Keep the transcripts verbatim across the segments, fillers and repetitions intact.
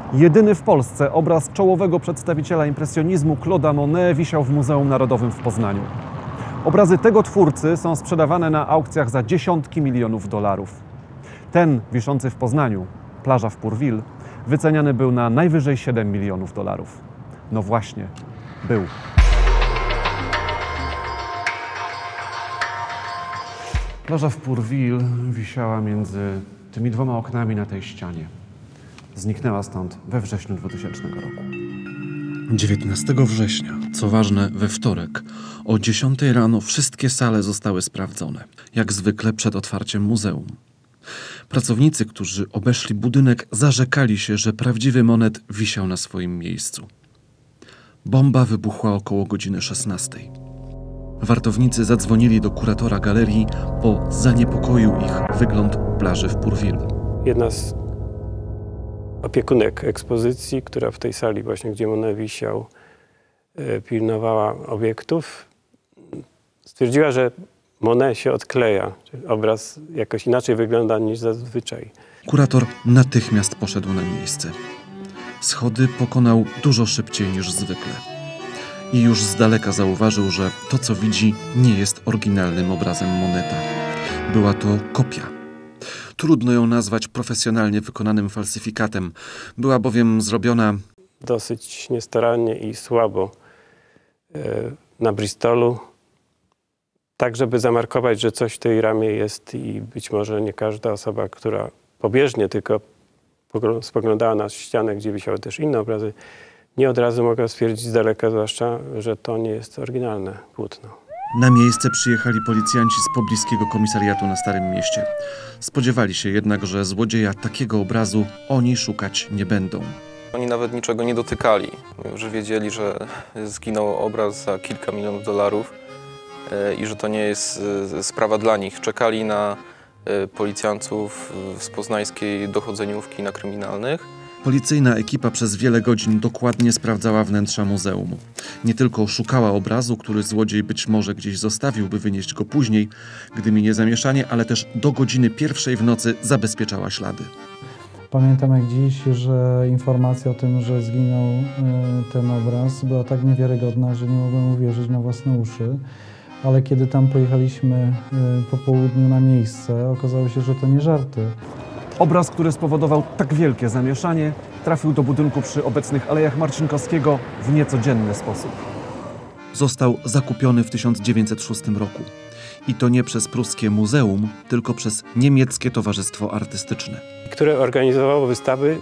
Jedyny w Polsce obraz czołowego przedstawiciela impresjonizmu Claude'a Monet wisiał w Muzeum Narodowym w Poznaniu. Obrazy tego twórcy są sprzedawane na aukcjach za dziesiątki milionów dolarów. Ten wiszący w Poznaniu, plaża w Pourville, wyceniany był na najwyżej siedem milionów dolarów. No właśnie, był. Plaża w Pourville wisiała między tymi dwoma oknami na tej ścianie. Zniknęła stąd we wrześniu dwutysięcznego roku. dziewiętnastego września, co ważne we wtorek, o dziesiątej rano wszystkie sale zostały sprawdzone, jak zwykle przed otwarciem muzeum. Pracownicy, którzy obeszli budynek, zarzekali się, że prawdziwy Monet wisiał na swoim miejscu. Bomba wybuchła około godziny szesnastej. Wartownicy zadzwonili do kuratora galerii, bo zaniepokoił ich wygląd plaży w Pourville. Jedna z opiekunek ekspozycji, która w tej sali właśnie, gdzie Monet wisiał, pilnowała obiektów, stwierdziła, że Monet się odkleja. Obraz jakoś inaczej wygląda niż zazwyczaj. Kurator natychmiast poszedł na miejsce. Schody pokonał dużo szybciej niż zwykle. I już z daleka zauważył, że to, co widzi, nie jest oryginalnym obrazem Moneta. Była to kopia. Trudno ją nazwać profesjonalnie wykonanym falsyfikatem. Była bowiem zrobiona dosyć niestarannie i słabo na Bristolu, tak żeby zamarkować, że coś w tej ramie jest i być może nie każda osoba, która pobieżnie tylko spoglądała na ścianę, gdzie wisiały też inne obrazy, nie od razu mogła stwierdzić z daleka, zwłaszcza, że to nie jest oryginalne płótno. Na miejsce przyjechali policjanci z pobliskiego komisariatu na Starym Mieście. Spodziewali się jednak, że złodzieja takiego obrazu oni szukać nie będą. Oni nawet niczego nie dotykali. Już wiedzieli, że zginął obraz za kilka milionów dolarów i że to nie jest sprawa dla nich. Czekali na policjantów z poznańskiej dochodzeniówki na kryminalnych. Policyjna ekipa przez wiele godzin dokładnie sprawdzała wnętrza muzeum. Nie tylko szukała obrazu, który złodziej być może gdzieś zostawił, by wynieść go później, gdy minie zamieszanie, ale też do godziny pierwszej w nocy zabezpieczała ślady. Pamiętam jak dziś, że informacja o tym, że zginął ten obraz, była tak niewiarygodna, że nie mogłem uwierzyć na własne uszy. Ale kiedy tam pojechaliśmy po południu na miejsce, okazało się, że to nie żarty. Obraz, który spowodował tak wielkie zamieszanie, trafił do budynku przy obecnych Alejach Marcinkowskiego w niecodzienny sposób. Został zakupiony w tysiąc dziewięćset szóstym roku. I to nie przez pruskie muzeum, tylko przez niemieckie towarzystwo artystyczne. Które organizowało wystawy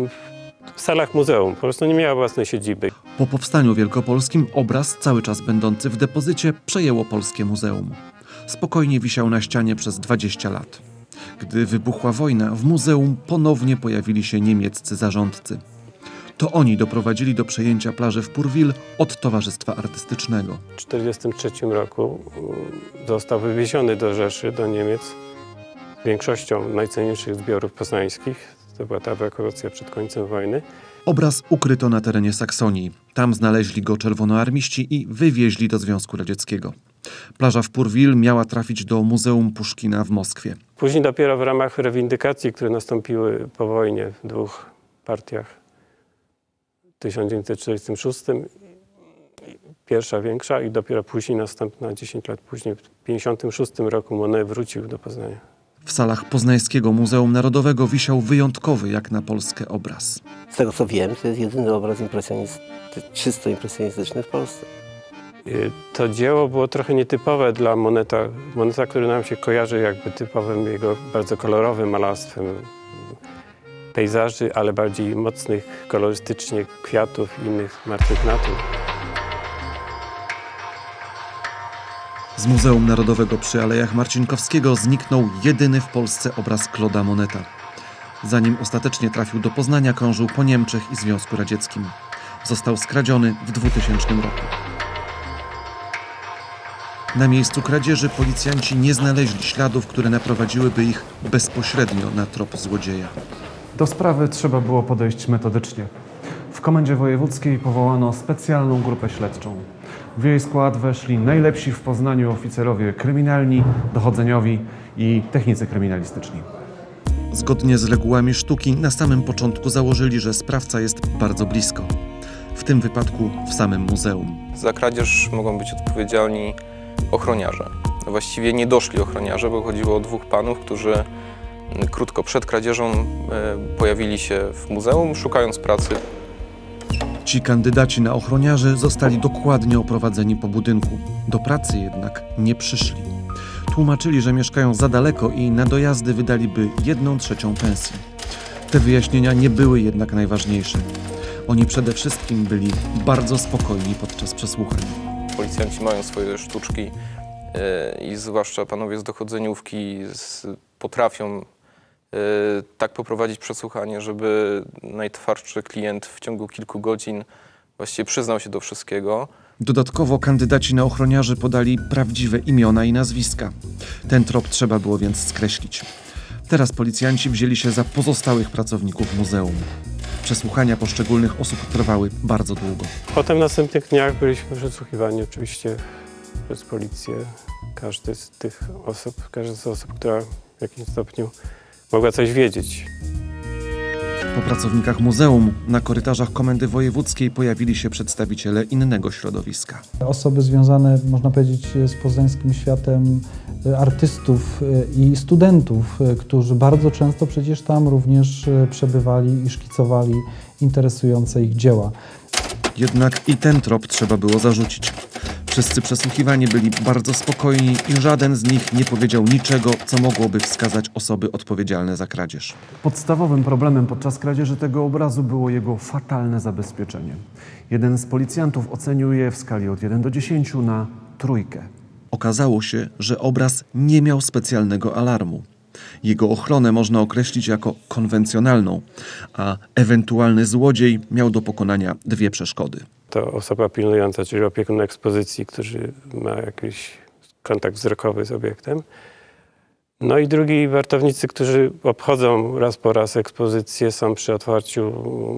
w salach muzeum. Po prostu nie miała własnej siedziby. Po powstaniu wielkopolskim obraz, cały czas będący w depozycie, przejęło Polskie Muzeum. Spokojnie wisiał na ścianie przez dwadzieścia lat. Gdy wybuchła wojna, w muzeum ponownie pojawili się niemieccy zarządcy. To oni doprowadzili do przejęcia plaży w Pourville od Towarzystwa Artystycznego. W tysiąc dziewięćset czterdziestym trzecim roku został wywieziony do Rzeszy, do Niemiec, z większością najcenniejszych zbiorów poznańskich. To była ta ewakuacja przed końcem wojny. Obraz ukryto na terenie Saksonii. Tam znaleźli go czerwonoarmiści i wywieźli do Związku Radzieckiego. Plaża w Pourville miała trafić do Muzeum Puszkina w Moskwie. Później dopiero w ramach rewindykacji, które nastąpiły po wojnie w dwóch partiach w tysiąc dziewięćset czterdziestym szóstym, pierwsza większa i dopiero później następna dziesięć lat później, w tysiąc dziewięćset pięćdziesiątym szóstym roku Monet wrócił do Poznania. W salach Poznańskiego Muzeum Narodowego wisiał wyjątkowy jak na Polskę obraz. Z tego co wiem, to jest jedyny obraz impresjonistyczny, czysto impresjonistyczny w Polsce. To dzieło było trochę nietypowe dla Moneta. Moneta, który nam się kojarzy jakby typowym jego bardzo kolorowym malarstwem pejzaży, ale bardziej mocnych kolorystycznie kwiatów i innych martwych natur. Z Muzeum Narodowego przy Alejach Marcinkowskiego zniknął jedyny w Polsce obraz Claude'a Moneta. Zanim ostatecznie trafił do Poznania, krążył po Niemczech i Związku Radzieckim. Został skradziony w dwutysięcznym roku. Na miejscu kradzieży policjanci nie znaleźli śladów, które naprowadziłyby ich bezpośrednio na trop złodzieja. Do sprawy trzeba było podejść metodycznie. W Komendzie Wojewódzkiej powołano specjalną grupę śledczą. W jej skład weszli najlepsi w Poznaniu oficerowie kryminalni, dochodzeniowi i technicy kryminalistyczni. Zgodnie z regułami sztuki na samym początku założyli, że sprawca jest bardzo blisko. W tym wypadku w samym muzeum. Za kradzież mogą być odpowiedzialni ochroniarze. Właściwie nie doszli ochroniarze, bo chodziło o dwóch panów, którzy krótko przed kradzieżą pojawili się w muzeum, szukając pracy. Ci kandydaci na ochroniarzy zostali dokładnie oprowadzeni po budynku. Do pracy jednak nie przyszli. Tłumaczyli, że mieszkają za daleko i na dojazdy wydaliby jedną trzecią pensji. Te wyjaśnienia nie były jednak najważniejsze. Oni przede wszystkim byli bardzo spokojni podczas przesłuchań. Policjanci mają swoje sztuczki i zwłaszcza panowie z dochodzeniówki potrafią tak poprowadzić przesłuchanie, żeby najtwardszy klient w ciągu kilku godzin właściwie przyznał się do wszystkiego. Dodatkowo kandydaci na ochroniarzy podali prawdziwe imiona i nazwiska. Ten trop trzeba było więc skreślić. Teraz policjanci wzięli się za pozostałych pracowników muzeum. Przesłuchania poszczególnych osób trwały bardzo długo. Potem w następnych dniach byliśmy przesłuchiwani oczywiście przez policję. Każdy z tych osób, każda z osób, która w jakimś stopniu mogła coś wiedzieć. Po pracownikach muzeum na korytarzach Komendy Wojewódzkiej pojawili się przedstawiciele innego środowiska. Osoby związane, można powiedzieć, z poznańskim światem artystów i studentów, którzy bardzo często przecież tam również przebywali i szkicowali interesujące ich dzieła. Jednak i ten trop trzeba było zarzucić. Wszyscy przesłuchiwani byli bardzo spokojni i żaden z nich nie powiedział niczego, co mogłoby wskazać osoby odpowiedzialne za kradzież. Podstawowym problemem podczas kradzieży tego obrazu było jego fatalne zabezpieczenie. Jeden z policjantów ocenił je w skali od jeden do dziesięciu na trójkę. Okazało się, że obraz nie miał specjalnego alarmu. Jego ochronę można określić jako konwencjonalną, a ewentualny złodziej miał do pokonania dwie przeszkody. To osoba pilnująca, czyli opiekun ekspozycji, który ma jakiś kontakt wzrokowy z obiektem. No i drugi wartownicy, którzy obchodzą raz po raz ekspozycję, są przy otwarciu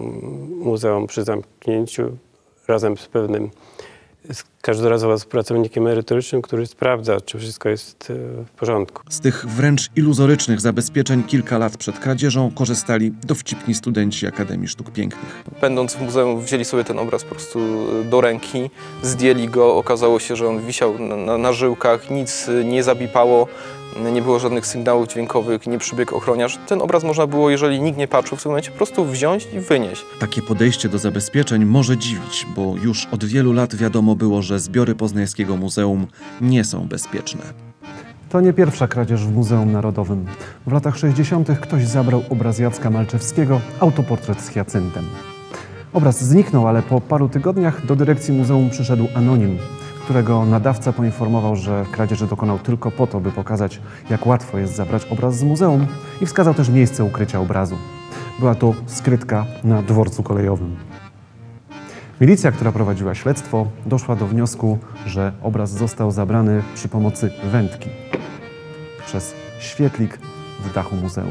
muzeum, przy zamknięciu, razem z pewnym, z każdorazowo z pracownikiem merytorycznym, który sprawdza, czy wszystko jest w porządku. Z tych wręcz iluzorycznych zabezpieczeń kilka lat przed kradzieżą korzystali dowcipni studenci Akademii Sztuk Pięknych. Będąc w muzeum, wzięli sobie ten obraz po prostu do ręki, zdjęli go, okazało się, że on wisiał na, na, na żyłkach, nic nie zabipało, nie było żadnych sygnałów dźwiękowych, nie przybiegł ochroniarz. Ten obraz można było, jeżeli nikt nie patrzył w tym momencie, po prostu wziąć i wynieść. Takie podejście do zabezpieczeń może dziwić, bo już od wielu lat wiadomo było, że zbiory Poznańskiego Muzeum nie są bezpieczne. To nie pierwsza kradzież w Muzeum Narodowym. W latach sześćdziesiątych ktoś zabrał obraz Jacka Malczewskiego, autoportret z Hyacyntem. Obraz zniknął, ale po paru tygodniach do dyrekcji muzeum przyszedł anonim, którego nadawca poinformował, że kradzieży dokonał tylko po to, by pokazać, jak łatwo jest zabrać obraz z muzeum, i wskazał też miejsce ukrycia obrazu. Była to skrytka na dworcu kolejowym. Milicja, która prowadziła śledztwo, doszła do wniosku, że obraz został zabrany przy pomocy wędki przez świetlik w dachu muzeum.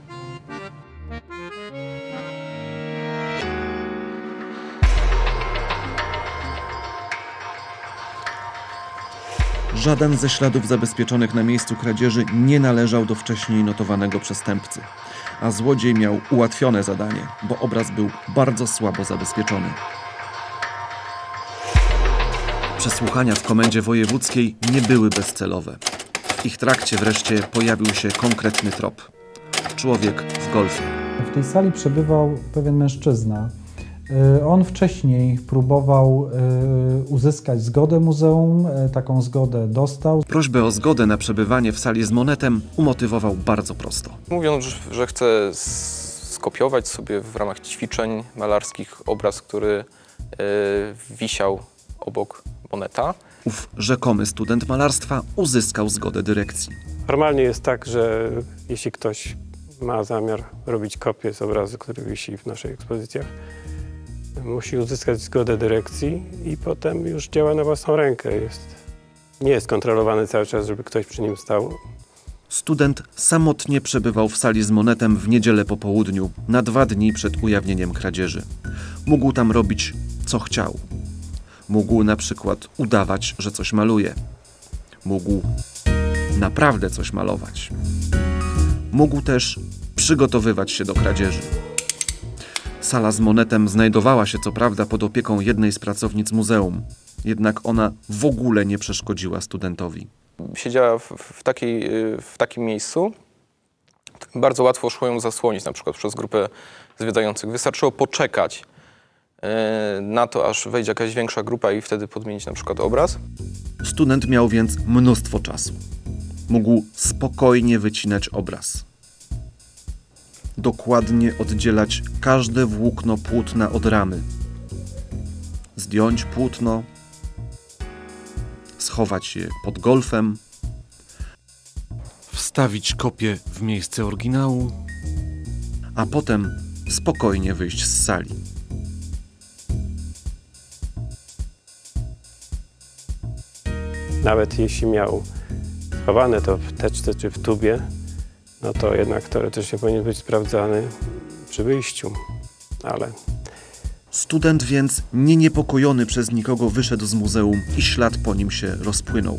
Żaden ze śladów zabezpieczonych na miejscu kradzieży nie należał do wcześniej notowanego przestępcy, a złodziej miał ułatwione zadanie, bo obraz był bardzo słabo zabezpieczony. Przesłuchania w Komendzie Wojewódzkiej nie były bezcelowe. W ich trakcie wreszcie pojawił się konkretny trop. Człowiek w golfie. W tej sali przebywał pewien mężczyzna. On wcześniej próbował uzyskać zgodę muzeum, taką zgodę dostał. Prośbę o zgodę na przebywanie w sali z monetem umotywował bardzo prosto. Mówiąc, że chce skopiować sobie w ramach ćwiczeń malarskich obraz, który wisiał obok moneta. Ów rzekomy student malarstwa uzyskał zgodę dyrekcji. Formalnie jest tak, że jeśli ktoś ma zamiar robić kopię z obrazu, który wisi w naszych ekspozycjach, musi uzyskać zgodę dyrekcji i potem już działa na własną rękę. Jest, nie jest kontrolowany cały czas, żeby ktoś przy nim stał. Student samotnie przebywał w sali z monetem w niedzielę po południu, na dwa dni przed ujawnieniem kradzieży. Mógł tam robić, co chciał. Mógł na przykład udawać, że coś maluje. Mógł naprawdę coś malować. Mógł też przygotowywać się do kradzieży. Sala z monetem znajdowała się co prawda pod opieką jednej z pracownic muzeum, jednak ona w ogóle nie przeszkodziła studentowi. Siedziała w, w, takiej, w takim miejscu. Bardzo łatwo szło ją zasłonić, na przykład przez grupę zwiedzających. Wystarczyło poczekać na to, aż wejdzie jakaś większa grupa i wtedy podmienić na przykład obraz. Student miał więc mnóstwo czasu. Mógł spokojnie wycinać obraz. Dokładnie oddzielać każde włókno płótna od ramy. Zdjąć płótno, schować je pod golfem, wstawić kopię w miejsce oryginału, a potem spokojnie wyjść z sali. Nawet jeśli miał schowane to w teczce czy w tubie, no to jednak teoretycznie powinien być sprawdzany przy wyjściu, ale... Student więc, nie niepokojony przez nikogo, wyszedł z muzeum i ślad po nim się rozpłynął.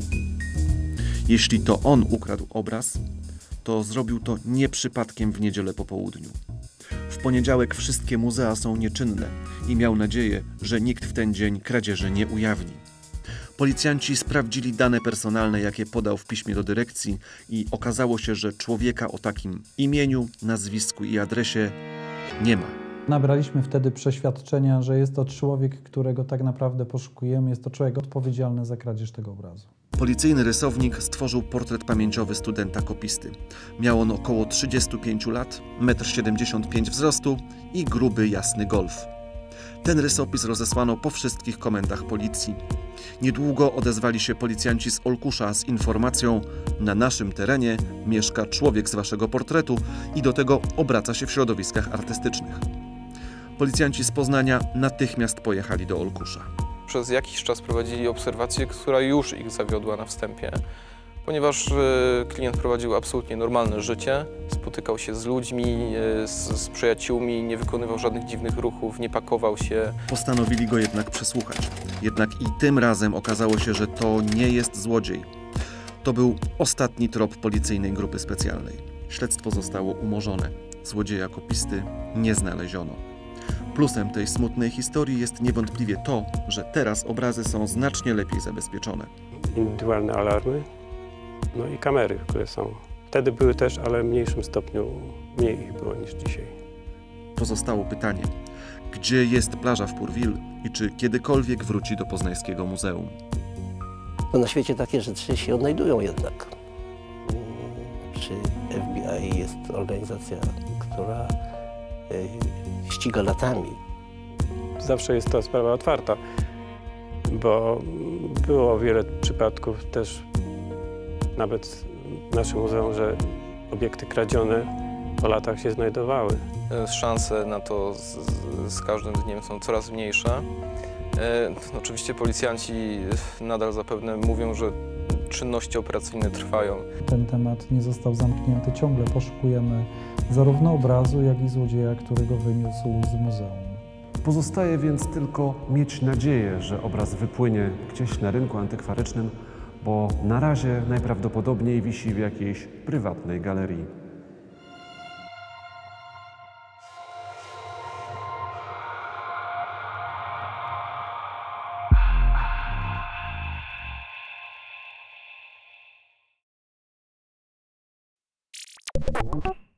Jeśli to on ukradł obraz, to zrobił to nie przypadkiem w niedzielę po południu. W poniedziałek wszystkie muzea są nieczynne i miał nadzieję, że nikt w ten dzień kradzieży nie ujawni. Policjanci sprawdzili dane personalne, jakie podał w piśmie do dyrekcji i okazało się, że człowieka o takim imieniu, nazwisku i adresie nie ma. Nabraliśmy wtedy przeświadczenia, że jest to człowiek, którego tak naprawdę poszukujemy, jest to człowiek odpowiedzialny za kradzież tego obrazu. Policyjny rysownik stworzył portret pamięciowy studenta kopisty. Miał on około trzydziestu pięciu lat, metr siedemdziesiąt pięć wzrostu i gruby, jasny golf. Ten rysopis rozesłano po wszystkich komendach policji. Niedługo odezwali się policjanci z Olkusza z informacją: na naszym terenie mieszka człowiek z waszego portretu i do tego obraca się w środowiskach artystycznych. Policjanci z Poznania natychmiast pojechali do Olkusza. Przez jakiś czas prowadzili obserwację, która już ich zawiodła na wstępie, ponieważ klient prowadził absolutnie normalne życie, spotykał się z ludźmi, z, z przyjaciółmi, nie wykonywał żadnych dziwnych ruchów, nie pakował się. Postanowili go jednak przesłuchać. Jednak i tym razem okazało się, że to nie jest złodziej. To był ostatni trop policyjnej grupy specjalnej. Śledztwo zostało umorzone. Złodzieja kopisty nie znaleziono. Plusem tej smutnej historii jest niewątpliwie to, że teraz obrazy są znacznie lepiej zabezpieczone. Indywidualne alarmy, no i kamery, które są. Wtedy były też, ale w mniejszym stopniu, mniej ich było niż dzisiaj. Pozostało pytanie, gdzie jest plaża w Pourville i czy kiedykolwiek wróci do poznańskiego muzeum? To na świecie takie rzeczy się odnajdują jednak. Przy F B I jest organizacja, która ściga latami. Zawsze jest to sprawa otwarta, bo było wiele przypadków też nawet w naszym muzeum, że obiekty kradzione po latach się znajdowały. Szanse na to z, z każdym dniem są coraz mniejsze. E, oczywiście policjanci nadal zapewne mówią, że czynności operacyjne trwają. Ten temat nie został zamknięty. Ciągle poszukujemy zarówno obrazu, jak i złodzieja, który go wyniósł z muzeum. Pozostaje więc tylko mieć nadzieję, że obraz wypłynie gdzieś na rynku antykwarycznym, bo na razie najprawdopodobniej wisi w jakiejś prywatnej galerii. Thank you.